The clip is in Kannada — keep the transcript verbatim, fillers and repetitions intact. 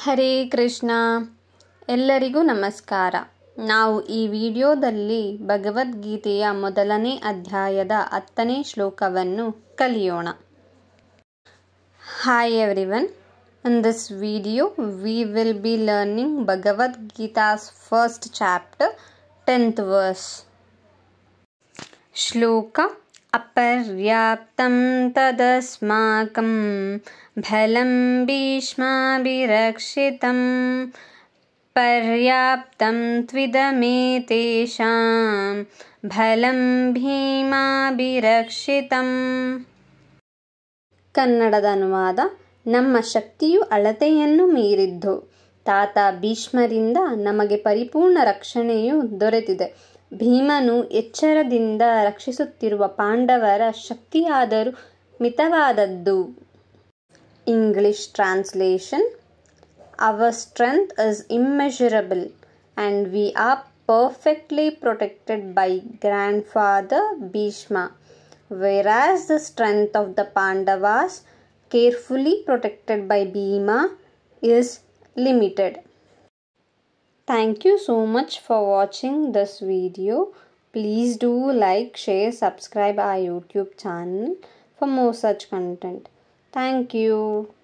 ಹರೇ ಕೃಷ್ಣ. ಎಲ್ಲರಿಗೂ ನಮಸ್ಕಾರ. ನಾವು ಈ ವಿಡಿಯೋದಲ್ಲಿ ಭಗವದ್ಗೀತೆಯ ಮೊದಲನೇ ಅಧ್ಯಾಯದ ಹತ್ತನೇ ಶ್ಲೋಕವನ್ನು ಕಲಿಯೋಣ. Hi everyone. In this video we will be learning Bhagavad Gita's first chapter, tenth verse. ಶ್ಲೋಕ ಅಪರ್ಯಾಪ್ತಂ ತದಸ್ಮಾಕಂ ಫಲಂ ಭೀಷ್ಮಾಭಿರಕ್ಷಿತಂ ಪರ್ಯಾಪ್ತಂ ತ್ವಿದಮೇತೇಷಾಂ ಫಲಂ ಭೀಮಾಭಿರಕ್ಷಿತಂ. ಕನ್ನಡದ ಅನುವಾದ: ನಮ್ಮ ಶಕ್ತಿಯು ಅಳತೆಯನ್ನು ಮೀರಿದ್ದು, ತಾತ ಭೀಷ್ಮರಿಂದ ನಮಗೆ ಪರಿಪೂರ್ಣ ರಕ್ಷಣೆಯು ದೊರೆತಿದೆ. ಭೀಮನು ಎಚ್ಚರದಿಂದ ರಕ್ಷಿಸುತ್ತಿರುವ ಪಾಂಡವರ ಶಕ್ತಿಯಾದರೂ ಮಿತವಾದದ್ದು. English translation: Our strength is immeasurable and we are perfectly protected by grandfather Bhishma, whereas the strength of the Pandavas, carefully protected by Bhima, is limited. Thank you so much for watching this video. Please do like, share, subscribe our YouTube channel for more such content. Thank you.